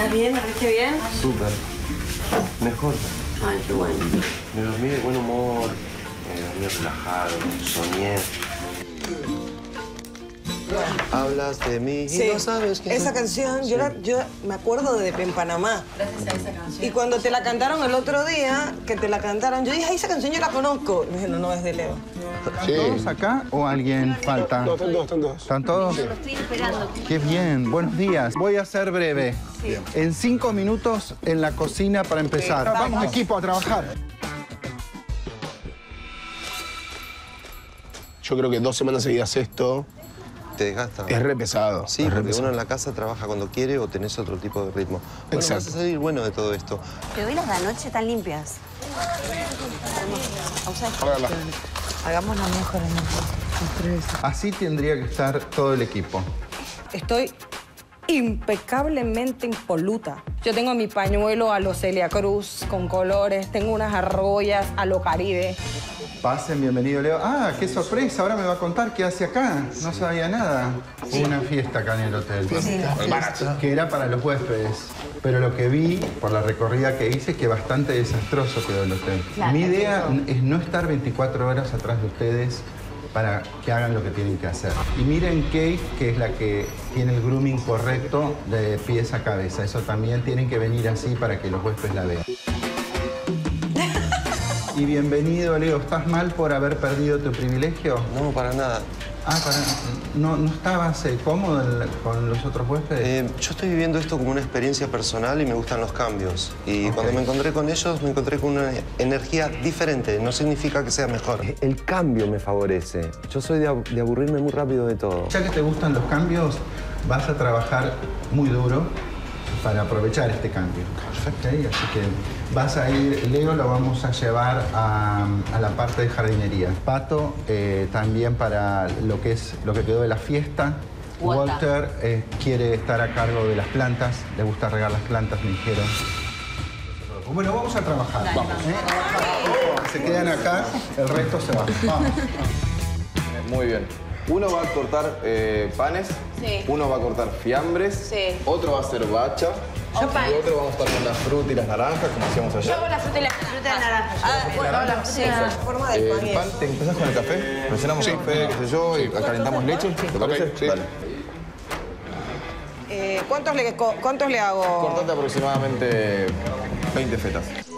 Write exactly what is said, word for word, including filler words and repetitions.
¿Estás bien? ¿Me viste bien? Súper. Mejor. Ay, qué bueno. Me dormí de buen humor, me dormí relajado, soñé. Hablas de mí y Sí, no sabes quién esa soy. canción, Sí. yo, la- yo me acuerdo de en Panamá. Gracias a esa canción. Y cuando te la cantaron el otro día, que te la cantaron, yo dije, ay, esa canción yo la conozco. Y dije, no, no, es de Leo. ¿Están todos acá o alguien falta? No, están todos, están todos. ¿Están todos? Lo estoy esperando. Qué bien, buenos días. Voy a ser breve. En cinco minutos en la cocina para empezar. Vamos, equipo, a trabajar. Yo creo que dos semanas seguidas esto Te desgasta. es re pesado. Sí, es re porque pesado. uno en la casa trabaja cuando quiere o tenés otro tipo de ritmo. Bueno, vas a Exacto. salir bueno de todo esto. Te doy las de anoche tan limpias. Hágala. Hagamos la mejor en Así tendría que estar todo el equipo. Estoy impecablemente impoluta. Yo tengo mi pañuelo a lo Celia Cruz con colores, tengo unas argollas a lo Caribe. Pasen, bienvenido, Leo. Ah, qué sorpresa, ahora me va a contar qué hace acá. No sabía nada. Hubo una fiesta acá en el hotel. Que era para los huéspedes. Pero lo que vi por la recorrida que hice es que bastante desastroso quedó el hotel. Claro, Mi idea es no estar veinticuatro horas atrás de ustedes para que hagan lo que tienen que hacer. Y miren Kate, que es la que tiene el grooming correcto de pies a cabeza. Eso también tienen que venir así para que los huéspedes la vean. Y bienvenido, Leo. ¿Estás mal por haber perdido tu privilegio? No, para nada. Ah, para... ¿No, no estabas eh, cómodo en la- con los otros huéspedes? Eh, yo estoy viviendo esto como una experiencia personal y me gustan los cambios. Y Ok. cuando me encontré con ellos, me encontré con una energía diferente. No significa que sea mejor. El cambio me favorece. Yo soy de, ab- de aburrirme muy rápido de todo. Ya que te gustan los cambios, vas a trabajar muy duro para aprovechar este cambio. Perfecto. Así que vas a ir, Leo lo vamos a llevar a, a la parte de jardinería. Pato eh, también para lo que es lo que quedó de la fiesta. Walter. Walter eh, quiere estar a cargo de las plantas, le gusta regar las plantas, me dijeron. Bueno, vamos a trabajar. Vamos. ¿eh? Se quedan acá, el resto se va. Vamos. Muy bien. Uno va a cortar eh, panes, Sí. uno va a cortar fiambres, Sí. otro va a hacer bacha, Yo y pan. otro vamos a estar con la fruta y las naranjas, como hacíamos Yo ayer. hago la fruta y la fruta de naranja. Ah, bueno, la fruta de naranja. Forma del Eh, pan. el pan, ¿te empezás con el café? Presionamos café, qué sé yo, y calentamos leche, ¿te parece? sí. Dale. Eh, ¿cuántos, le, co- ¿Cuántos le hago? Cortate aproximadamente veinte fetas.